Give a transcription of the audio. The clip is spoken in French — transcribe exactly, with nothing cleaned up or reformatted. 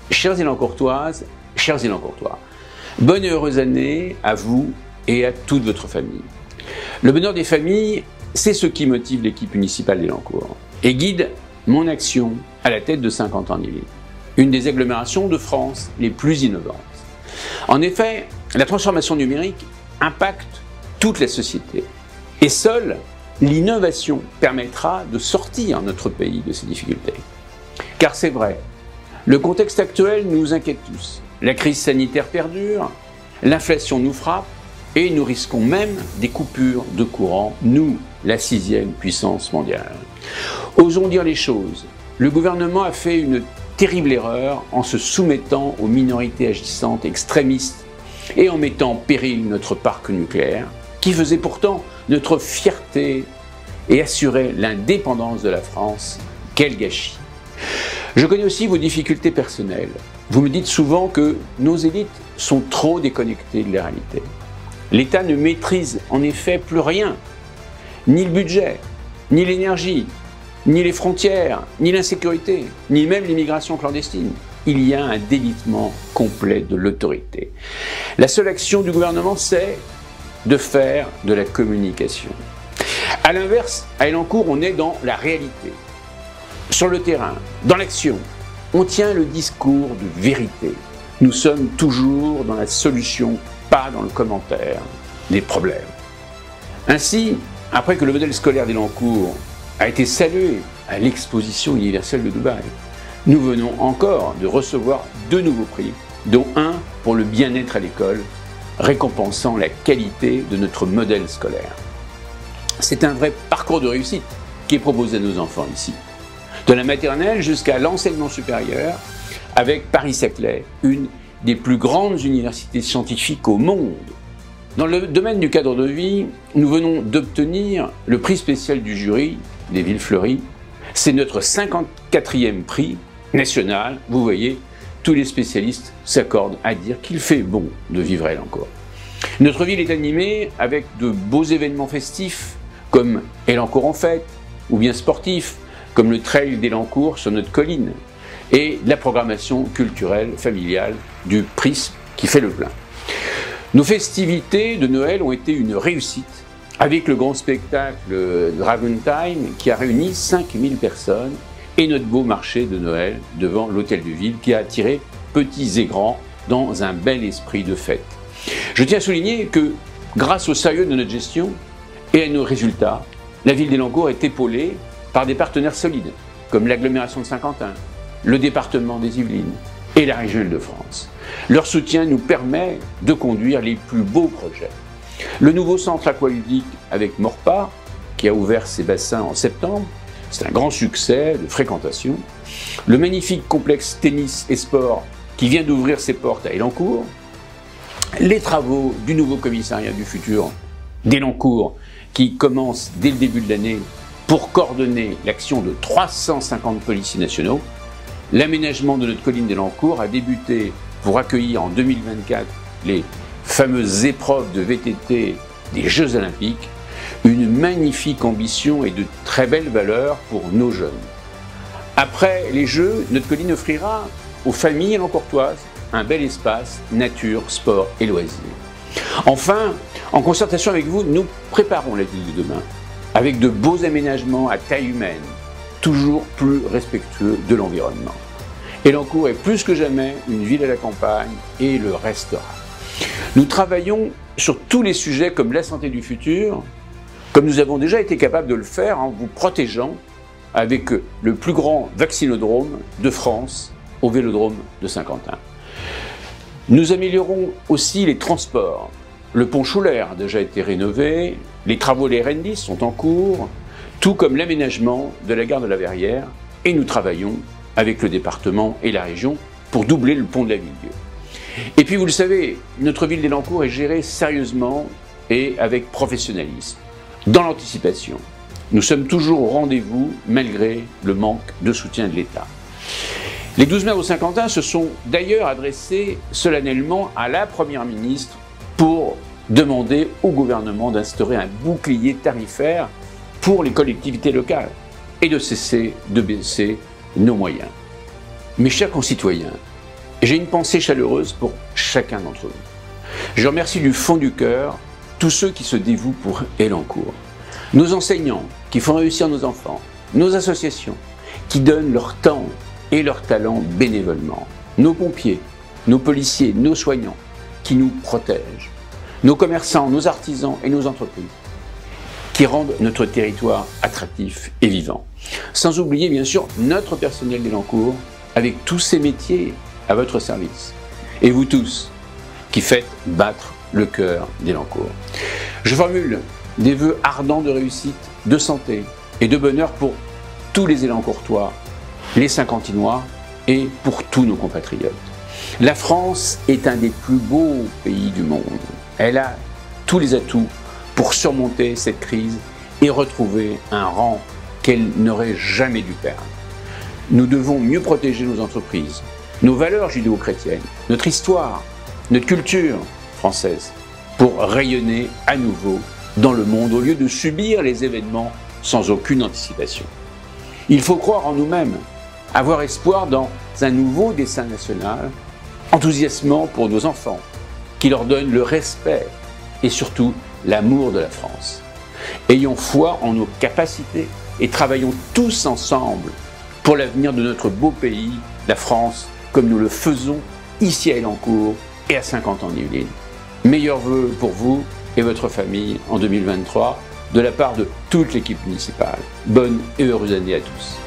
Chères Élancourtoises, chers Élancourtois, bonne et heureuse année à vous et à toute votre famille. Le bonheur des familles, c'est ce qui motive l'équipe municipale d'Élancourt et guide mon action à la tête de Saint-Quentin-en-Yvelines, une des agglomérations de France les plus innovantes. En effet, la transformation numérique impacte toute la société et seule l'innovation permettra de sortir notre pays de ces difficultés. Car c'est vrai, le contexte actuel nous inquiète tous. La crise sanitaire perdure, l'inflation nous frappe et nous risquons même des coupures de courant, nous, la sixième puissance mondiale. Osons dire les choses, le gouvernement a fait une terrible erreur en se soumettant aux minorités agissantes extrémistes et en mettant en péril notre parc nucléaire, qui faisait pourtant notre fierté et assurait l'indépendance de la France. Quel gâchis! Je connais aussi vos difficultés personnelles. Vous me dites souvent que nos élites sont trop déconnectées de la réalité. L'État ne maîtrise en effet plus rien, ni le budget, ni l'énergie, ni les frontières, ni l'insécurité, ni même l'immigration clandestine. Il y a un délitement complet de l'autorité. La seule action du gouvernement, c'est de faire de la communication. À l'inverse, à Élancourt, on est dans la réalité. Sur le terrain, dans l'action, on tient le discours de vérité. Nous sommes toujours dans la solution, pas dans le commentaire des problèmes. Ainsi, après que le modèle scolaire d'Élancourt a été salué à l'exposition universelle de Dubaï, nous venons encore de recevoir deux nouveaux prix, dont un pour le bien-être à l'école, récompensant la qualité de notre modèle scolaire. C'est un vrai parcours de réussite qui est proposé à nos enfants ici. De la maternelle jusqu'à l'enseignement supérieur, avec Paris-Saclay, une des plus grandes universités scientifiques au monde. Dans le domaine du cadre de vie, nous venons d'obtenir le prix spécial du jury des Villes Fleuries. C'est notre cinquante-quatrième prix national. Vous voyez, tous les spécialistes s'accordent à dire qu'il fait bon de vivre à Élancourt. Notre ville est animée avec de beaux événements festifs, comme Élancourt en fête, ou bien sportifs, comme le trail d'Élancourt sur notre colline, et la programmation culturelle familiale du Prisme qui fait le plein. Nos festivités de Noël ont été une réussite, avec le grand spectacle Dragon Time qui a réuni cinq mille personnes et notre beau marché de Noël devant l'hôtel de ville qui a attiré petits et grands dans un bel esprit de fête. Je tiens à souligner que grâce au sérieux de notre gestion et à nos résultats, la ville d'Élancourt est épaulée par des partenaires solides comme l'agglomération de Saint-Quentin, le département des Yvelines et la région Île-de-France. Leur soutien nous permet de conduire les plus beaux projets. Le nouveau centre aqualudique avec Morpa, qui a ouvert ses bassins en septembre, c'est un grand succès de fréquentation. Le magnifique complexe tennis et sport qui vient d'ouvrir ses portes à Élancourt. Les travaux du nouveau commissariat du futur d'Élancourt qui commence dès le début de l'année pour coordonner l'action de trois cent cinquante policiers nationaux. L'aménagement de notre colline d'Élancourt a débuté pour accueillir en deux mille vingt-quatre les fameuses épreuves de V T T des Jeux Olympiques, une magnifique ambition et de très belles valeurs pour nos jeunes. Après les Jeux, notre colline offrira aux familles élancourtoises un bel espace nature, sport et loisirs. Enfin, en concertation avec vous, nous préparons la ville de demain avec de beaux aménagements à taille humaine, toujours plus respectueux de l'environnement. Élancourt est plus que jamais une ville à la campagne et le restera. Nous travaillons sur tous les sujets comme la santé du futur, comme nous avons déjà été capables de le faire en vous protégeant avec le plus grand vaccinodrome de France au Vélodrome de Saint-Quentin. Nous améliorons aussi les transports. Le pont Schuller a déjà été rénové, les travaux des R N dix sont en cours, tout comme l'aménagement de la gare de la Verrière, et nous travaillons avec le département et la région pour doubler le pont de la Villevieux. Et puis vous le savez, notre ville d'Élancourt est gérée sérieusement et avec professionnalisme, dans l'anticipation. Nous sommes toujours au rendez-vous malgré le manque de soutien de l'État. Les douze maires de Saint-Quentin se sont d'ailleurs adressés solennellement à la Première ministre pour demander au gouvernement d'instaurer un bouclier tarifaire pour les collectivités locales et de cesser de baisser nos moyens. Mes chers concitoyens, j'ai une pensée chaleureuse pour chacun d'entre vous. Je remercie du fond du cœur tous ceux qui se dévouent pour Elancourt. Nos enseignants qui font réussir nos enfants, nos associations qui donnent leur temps et leur talent bénévolement, nos pompiers, nos policiers, nos soignants qui nous protègent, nos commerçants, nos artisans et nos entreprises qui rendent notre territoire attractif et vivant. Sans oublier bien sûr notre personnel d'Elancourt avec tous ces métiers à votre service. Et vous tous qui faites battre le cœur d'Elancourt. Je formule des vœux ardents de réussite, de santé et de bonheur pour tous les Elancourtois, les Saint-Quentinois et pour tous nos compatriotes. La France est un des plus beaux pays du monde. Elle a tous les atouts pour surmonter cette crise et retrouver un rang qu'elle n'aurait jamais dû perdre. Nous devons mieux protéger nos entreprises, nos valeurs judéo-chrétiennes, notre histoire, notre culture française, pour rayonner à nouveau dans le monde au lieu de subir les événements sans aucune anticipation. Il faut croire en nous-mêmes, avoir espoir dans un nouveau dessein national, enthousiasmant pour nos enfants, qui leur donne le respect et surtout l'amour de la France. Ayons foi en nos capacités et travaillons tous ensemble pour l'avenir de notre beau pays, la France, comme nous le faisons ici à Elancourt et à Saint-Quentin-en-Yvelines. Meilleurs vœux pour vous et votre famille en deux mille vingt-trois de la part de toute l'équipe municipale. Bonne et heureuse année à tous.